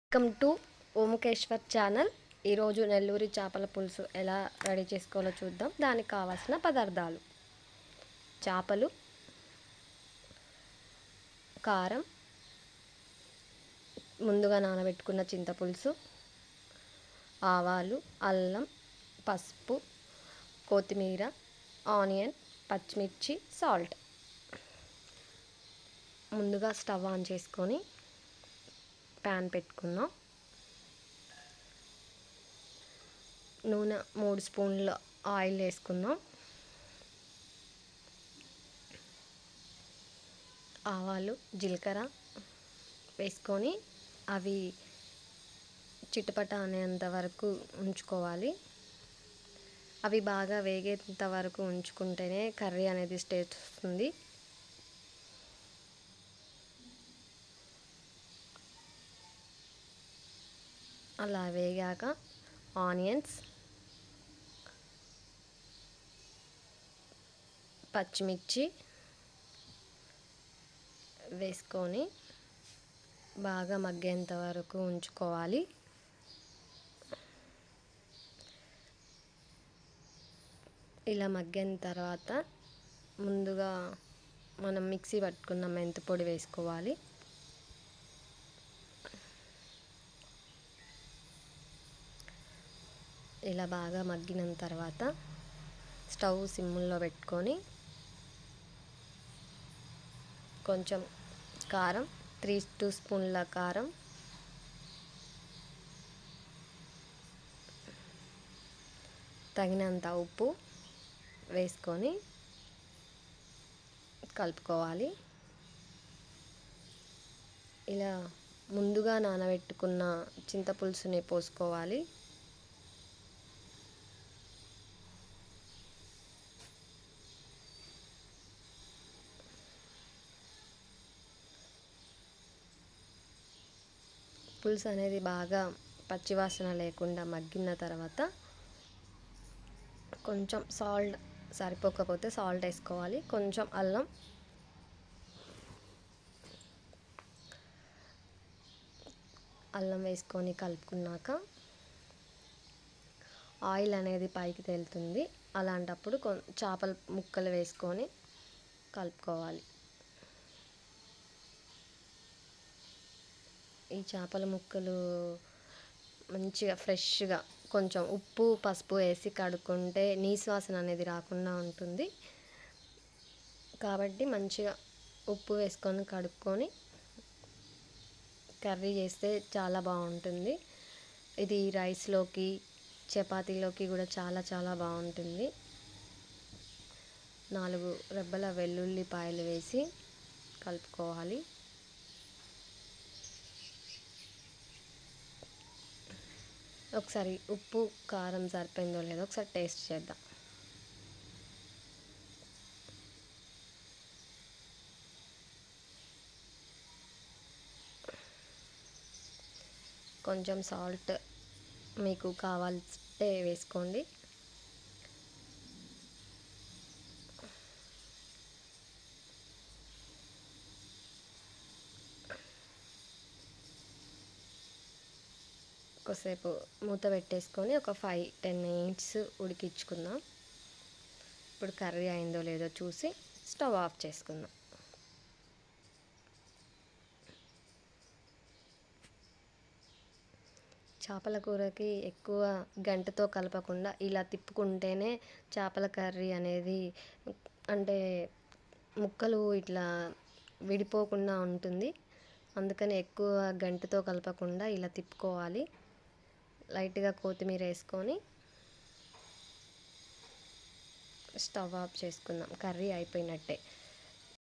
Welcome to ఓముకేశ్వర్ channel. ఈరోజు నెల్లూరి చేపల పులుసు ఎలా రెడీ చేసుకోవాలో చూద్దాం. దానికి కావాల్సిన పదార్థాలు: చేపలు, కారం, ముందుగా నానబెట్టుకున్న చింతపులుసు, ఆవాలు, అల్లం, పసుపు, కొత్తిమీర, ఆనియన్, పచ్చిమిర్చి, సాల్ట్. ముందుగా స్టవ్ ఆన్ చేసుకొని ప్యాన్ పెట్టుకున్నాం. నూనె 3 స్పూన్ల ఆయిల్ వేసుకుందాం. ఆవాలు, జీలకర్ర వేసుకొని అవి చిటపట అనేంత వరకు ఉంచుకోవాలి. అవి బాగా వేగేంత వరకు ఉంచుకుంటేనే కర్రీ అనేది టేస్ట్ వస్తుంది. అలా వేగాక ఆనియన్స్, పచ్చిమిర్చి వేసుకొని బాగా మగ్గేంత వరకు ఉంచుకోవాలి. ఇలా మగ్గిన తర్వాత ముందుగా మనం మిక్సీ పట్టుకున్న మెంతి పొడి వేసుకోవాలి. ఇలా బాగా మగ్గిన తర్వాత స్టవ్ సిమ్లో పెట్టుకొని కొంచెం కారం, 3 స్పూన్ల కారం, తగినంత ఉప్పు వేసుకొని కలుపుకోవాలి. ఇలా ముందుగా నానబెట్టుకున్న చింతపులుసుని పోసుకోవాలి. పులుసు అనేది బాగా పచ్చివాసన లేకుండా మగ్గిన తర్వాత కొంచెం సాల్ట్, సరిపోకపోతే సాల్ట్ వేసుకోవాలి. కొంచెం అల్లం వేసుకొని కలుపుకున్నాక ఆయిల్ అనేది పైకి తేలుతుంది. అలాంటప్పుడు చేపల ముక్కలు వేసుకొని కలుపుకోవాలి. ఈ చేపల ముక్కలు మంచిగా ఫ్రెష్గా కొంచెం ఉప్పు, పసుపు వేసి కడుక్కుంటే నీసు వాసన అనేది రాకుండా ఉంటుంది. కాబట్టి మంచిగా ఉప్పు వేసుకొని కడుక్కొని కర్రీ చేస్తే చాలా బాగుంటుంది. ఇది రైస్లోకి, చపాతీలోకి కూడా చాలా చాలా బాగుంటుంది. 4 రెబ్బల వెల్లుల్లిపాయలు వేసి కలుపుకోవాలి. ఒకసారి ఉప్పు, కారం సరిపోయిందో లేదో ఒకసారి టేస్ట్ చేద్దాం. కొంచెం సాల్ట్ మీకు కావాల్స్తే వేసుకోండి. కొద్దిసేపు మూత పెట్టేసుకొని ఒక 5-10 మినిట్స్ ఉడికించుకుందాం. ఇప్పుడు కర్రీ అయిందో లేదో చూసి స్టవ్ ఆఫ్ చేసుకుందాం. చేపల కూరకి ఎక్కువ గంటతో కలపకుండా ఇలా తిప్పుకుంటేనే చేపల కర్రీ అనేది అంటే ముక్కలు ఇట్లా విడిపోకుండా ఉంటుంది. అందుకని ఎక్కువ గంటతో కలపకుండా ఇలా తిప్పుకోవాలి. లైట్గా కొత్తిమీర వేసుకొని స్టవ్ ఆఫ్ చేసుకుందాం. కర్రీ అయిపోయినట్టే.